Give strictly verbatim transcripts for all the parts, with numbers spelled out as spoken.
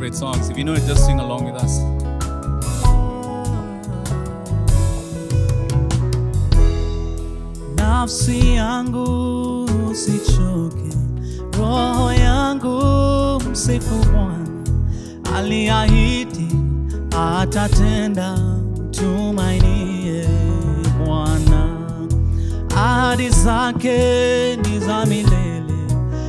favorite songs. If you know it, just sing along with us. Nafsi yangu usichoke, roho yangu msifu Bwana. Aliahidi atatenda, tumainie Bwana. Ahadi zake ni za milele,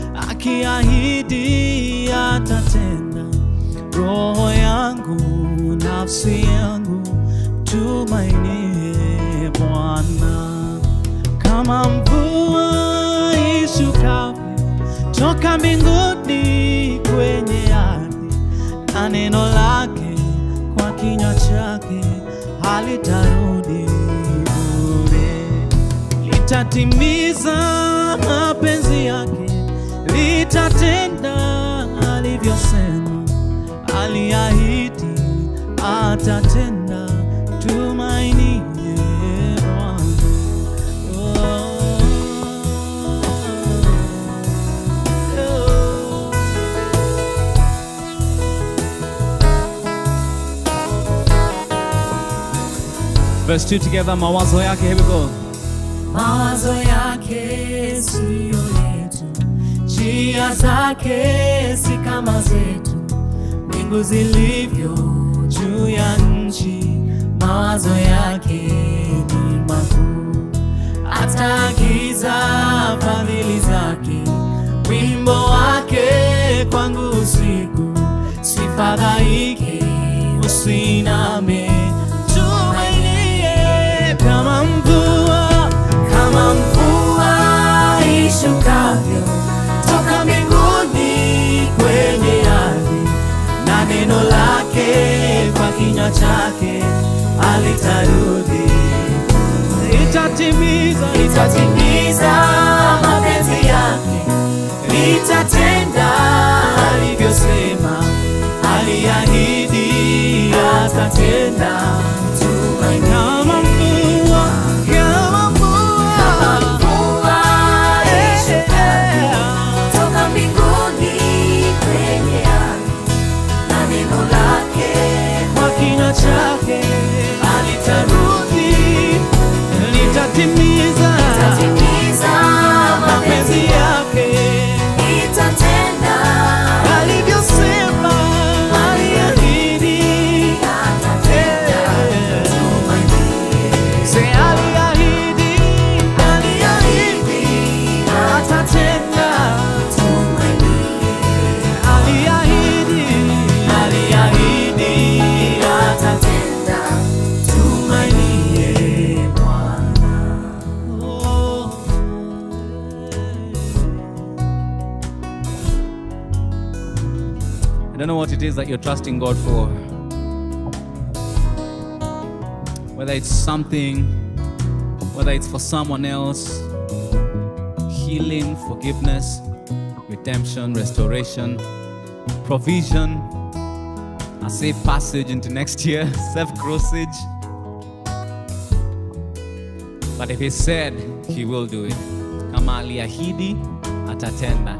akiahidi atatenda. Roho yangu, nafsi yangu, tumainie Bwana. Kama mvua ishukavyo toka mbinguni kwenye ardhi, na neno lake kwa kinywa chake halitarudi bure. Litatimiza mapenzi yake, litatenda alivyosema. Aliahidi atatenda, tumainie Bwana. Verse two together, mawazo yake, here we go. Mawazo yake siyo yetu, njia zake si kama zetu. Mbingu zilivyo juu ya nchi, mawazo yake ni makuu. Ataagiza fadhili zake, wimbo wake kwangu usiku. Sifadhaike, usiname, tumainie. Kama mvua, kama mvua ishukavyo toka mbinguni kwenye ardhi, na neno lake kwa kinywa chake halitarudi. Litatimiza, litatimiza mapenzi yake, litatenda alivyosema. Aliahidi atatenda, tumaini. Kama mvua, kama mvua, kama mvua ishukavyo toka mbinguni kwenye ardhi, na neno lake kwa kinywa chake halitarudi. Litatimiza, litatimiza mapenzi yake, litatenda alivyosema. Aliahidi atatenda, tumainie. Say aliahidi, aliahidi atatenda, tumainie. Aliahidi, aliahidi atatenda, tumainie Bwana. Oh. I don't know what it is that you're trusting God for. Whether it's something, whether it's for someone else, healing, forgiveness, redemption, restoration, provision, a safe passage into next year, safe crossage. But if He said, He will do it. Kama aliahidi, atatenda.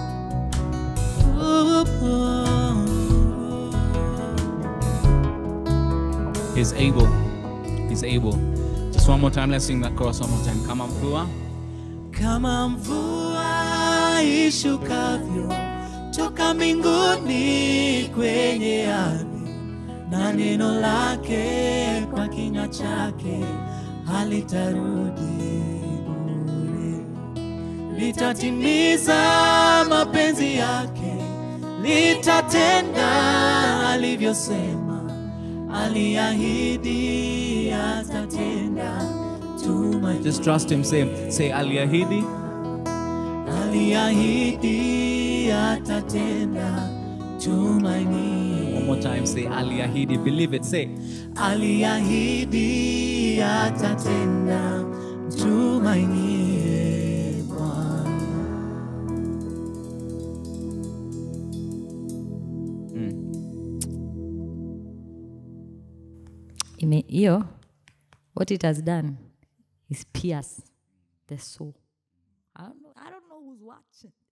He's able. He's able. Just one more time. Let's sing that chorus one more time. Kama mvua. Kama mvua ishukavyo toka mbinguni kwenye ardhi, na neno lake kwa kinywa chake halitarudi bure. Litatimiza mapenzi yake, litatenda alivyosema. Aliahidi atatenda, tumaini. Just trust Him. Say, say aliahidi. Aliahidi atatenda, tumaini. One more time. Say aliahidi. Believe it. Say aliahidi atatenda, tumaini Bwana. Ime hiyo, what it has done is pierce the soul. I don't know, I don't know who's watching.